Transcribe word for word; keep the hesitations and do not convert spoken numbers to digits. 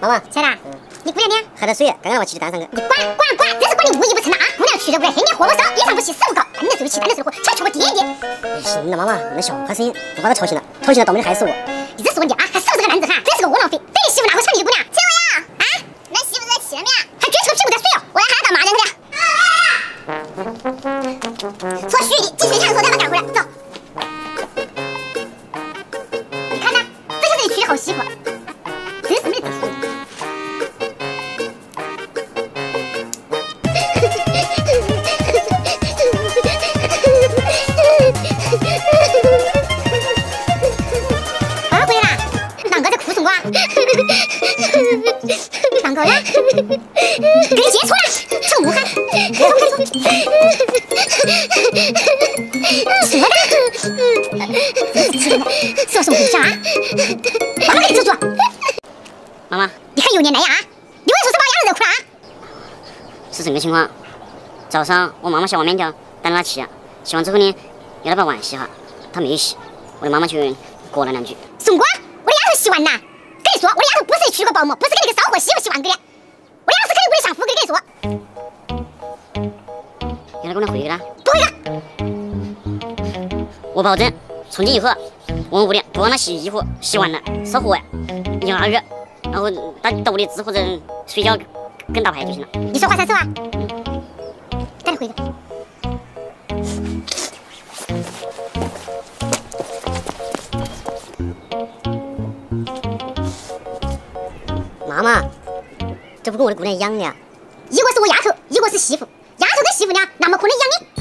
妈妈， 起来了。你姑娘呢？ 喝点水，刚刚我起去单上去。 你管管管，真是管你无一不成了啊！姑娘去了屋来，黑脸货不少，衣裳不洗，食不搞，干的睡不起，干的睡不活，全缺个爹爹。 行了，妈妈，那笑话声音不把他吵醒了，吵醒了到没得害死我。 一直是问题啊，还是不是个男子汉，真是个窝囊废，等你媳妇拿回抢你的姑娘。 这我呀，啊，恁媳妇在气了没？ 还撅起个屁股在睡哦， 我来喊他干嘛去？ 说徐丽，继续看说带他赶回来，走。你看呢，这就是你娶的好媳妇，真是没得说。儿回来了，啷个在哭什么啊？啷个呀？给你接错了，成武汉，快说快说。说的，说什么回事啊？妈妈给你遮住。 妈妈， 你还有脸来呀？你为什么是把丫头惹哭了啊？ 是这么个情况。早上我妈妈下完面条，带了她去，洗完之后呢，要她把碗洗哈，她没有洗，我的妈妈就过了两句。 宋哥，我的丫头洗完了。跟你说，我的丫头不是娶个保姆，不是给那个骚货媳妇洗碗给的，我的丫头是肯定不得相夫，跟你说。 原来姑娘会的， 不会的。 我保证，从今以后，我们屋里不让她洗衣服，洗完了烧火呀，一二月，然后到到屋里吃或者睡觉跟打牌就行了。 你说话算数啊？带你回去。 妈妈，这不跟我的姑娘一样的呀？ 一个是我丫头，一个是媳妇，丫头跟媳妇呢，哪么可能一样呢？